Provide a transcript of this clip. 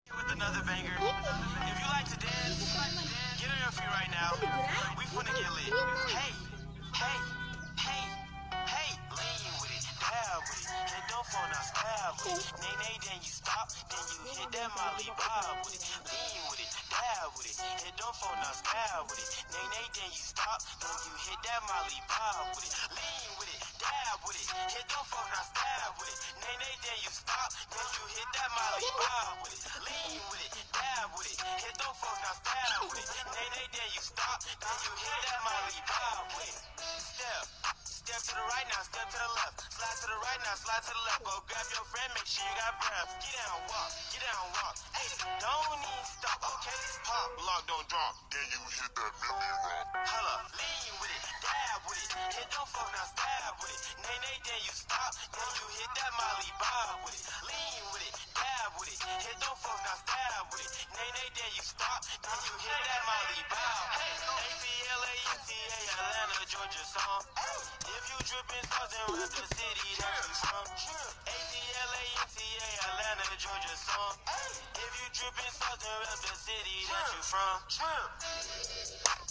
With another banger. If you like to dance, get on your feet right now. We finna get lit. Hey, hey, hey, hey. Lean with it, dab with it. Head don't phone out, stab with it. Nay, nay, then you stop, then you hit that Molly Bob with it. Lean with it, dab with it. Head don't phone out, stab with it. Nay, nay, then you stop, then you hit that Molly Bob with it. Lean with it, dab with it. Head don't phone out, stab with it. Nay, nay, then you stop, then you hit that Molly Bob with it. Lean with it, dab with it. Hit don't fuck now, stab with it. Nay, nay, then you stop, then you hit that Molly Bob with it. Step to the right now, step to the left. Slide to the right now, slide to the left. Go grab your friend, make sure you got breath. Get down, walk. Hey, don't even stop, okay? Pop, lock, don't drop. Then you hit that Millie Rock. Holla, lean with it, dab with it. Hit don't fuck now, stab with it. Nay, nay, then you stop, then you hit that Molly Bob with it. Lean with it, dab with it. Hit don't fuck now, stab with it. Nay, nay, then you stop, then you hit that Molly Bob. ATLANTA, Atlanta, Georgia song. If you drippin' sauce and rep the city that you from. ATLANTA, Atlanta, Georgia song. If you drippin' sauce and rep the city that you from.